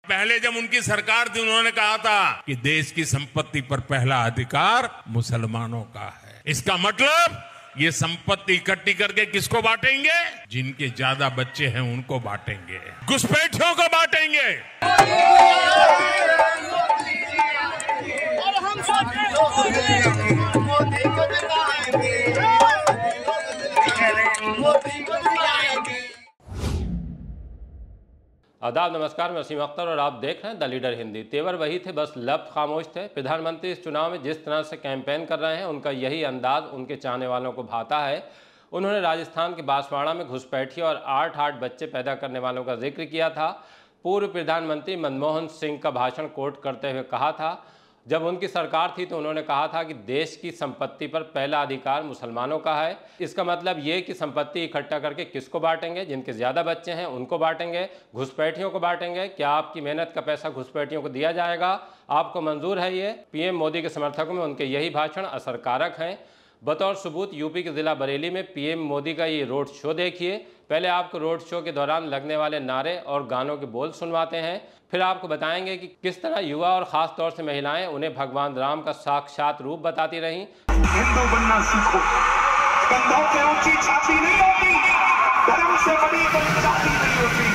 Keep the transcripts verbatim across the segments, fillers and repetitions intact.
पहले जब उनकी सरकार थी उन्होंने कहा था कि देश की संपत्ति पर पहला अधिकार मुसलमानों का है। इसका मतलब ये संपत्ति इकट्ठी करके किसको बांटेंगे? जिनके ज्यादा बच्चे हैं उनको बांटेंगे, घुसपैठियों को बांटेंगे। आदाब, नमस्कार। मैं वसीम अख्तर और आप देख रहे हैं द लीडर हिंदी। तेवर वही थे, बस लफ्ज़ खामोश थे। प्रधानमंत्री इस चुनाव में जिस तरह से कैंपेन कर रहे हैं उनका यही अंदाज उनके चाहने वालों को भाता है। उन्होंने राजस्थान के बांसवाड़ा में घुसपैठियों और आठ आठ बच्चे पैदा करने वालों का जिक्र किया था। पूर्व प्रधानमंत्री मनमोहन सिंह का भाषण कोट करते हुए कहा था, जब उनकी सरकार थी तो उन्होंने कहा था कि देश की संपत्ति पर पहला अधिकार मुसलमानों का है। इसका मतलब ये कि संपत्ति इकट्ठा करके किसको बांटेंगे? जिनके ज़्यादा बच्चे हैं उनको बांटेंगे, घुसपैठियों को बांटेंगे। क्या आपकी मेहनत का पैसा घुसपैठियों को दिया जाएगा? आपको मंजूर है ये? पीएम मोदी के समर्थकों में उनके यही भाषण असरकारक हैं। बतौर सबूत यूपी के ज़िला बरेली में पीएम मोदी का ये रोड शो देखिए। पहले आपको रोड शो के दौरान लगने वाले नारे और गानों के बोल सुनवाते हैं, फिर आपको बताएंगे कि किस तरह युवा और ख़ास तौर से महिलाएं उन्हें भगवान राम का साक्षात रूप बताती रहीं। हिंदू बनना सीखो, कंधों पे ऊंची छाती नहीं होती, धर्म से बड़ी कोई जाति नहीं होती।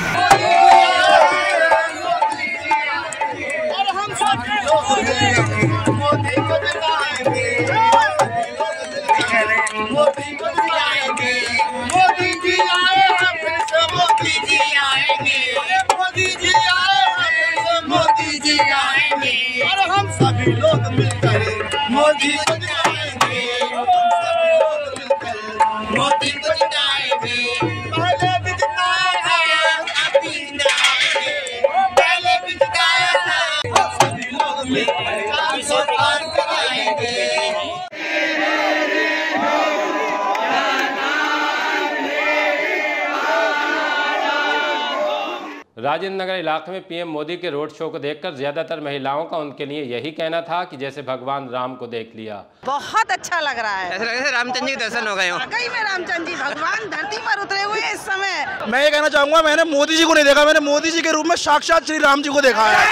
और हम सब मोदी को जिताएंगे, मोदी को जिताएंगे, मोदी जी आए हैं फिर से मोदी जी आएंगे, मोदी जी आए हैं फिर से मोदी जी आएंगे, और हम सभी लोग मिलकर मोदी को जिताएंगे, सभी लोग मिलकर मोदी को जिताएंगे। पहले भी जिताए हैं, अब भी जिताएंगे, पहले भी जिताए हैं, सभी लोग मिलकर काम सरकार कराएंगे। राजेंद्र नगर इलाके में पीएम मोदी के रोड शो को देखकर ज्यादातर महिलाओं का उनके लिए यही कहना था कि जैसे भगवान राम को देख लिया। बहुत अच्छा लग रहा है, ऐसा लग रहा है रामचंद्र जी के दर्शन हो गए हो। वाकई में रामचंद्र जी भगवान धरती पर उतरे हुए हैं इस समय। मैं ये कहना चाहूंगा, मैंने मोदी जी को नहीं देखा, मैंने मोदी जी के रूप में साक्षात श्री राम जी को देखा है।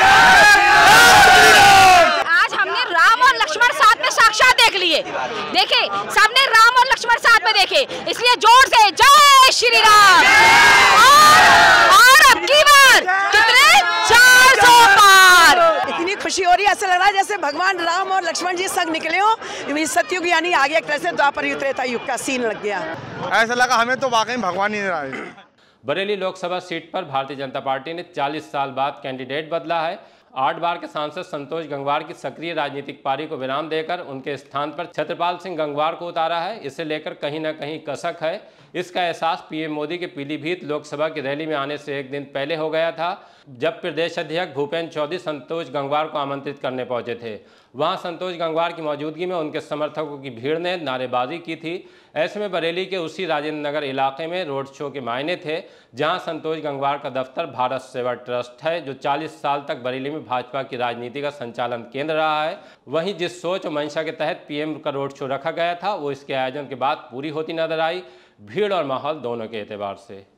आज हमने राम और लक्ष्मण साथ में साक्षात देख लिए। देखे सामने राम और लक्ष्मण साथ में देखे, इसलिए जोर से जय श्री राम। और, और अब की बार कितने चार सौ पार। इतनी खुशी हो रही है, ऐसा लग रहा है जैसे भगवान राम और लक्ष्मण जी संग निकले हो। सतयुग यानी आ गया, एक तरह से द्वापर युग त्रेता युग का सीन लग गया। ऐसा लगा हमें तो वाकई भगवान ही रहा है। बरेली लोकसभा सीट पर भारतीय जनता पार्टी ने चालीस साल बाद कैंडिडेट बदला है। आठ बार के सांसद संतोष गंगवार की सक्रिय राजनीतिक पारी को विराम देकर उनके स्थान पर छत्रपाल सिंह गंगवार को उतारा है। इसे लेकर कहीं ना कहीं कसक है। इसका एहसास पीएम मोदी के पीलीभीत लोकसभा की रैली में आने से एक दिन पहले हो गया था, जब प्रदेश अध्यक्ष भूपेंद्र चौधरी संतोष गंगवार को आमंत्रित करने पहुंचे थे। वहां संतोष गंगवार की मौजूदगी में उनके समर्थकों की भीड़ ने नारेबाजी की थी। ऐसे में बरेली के उसी राजेंद्र नगर इलाके में रोड शो के मायने थे, जहां संतोष गंगवार का दफ्तर भारत सेवा ट्रस्ट है, जो चालीस साल तक बरेली में भाजपा की राजनीति का संचालन केंद्र रहा है। वहीं जिस सोच और मंशा के तहत पीएम का रोड शो रखा गया था, वो इसके आयोजन के बाद पूरी होती नजर आई, भीड़ और माहौल दोनों के एतबार से।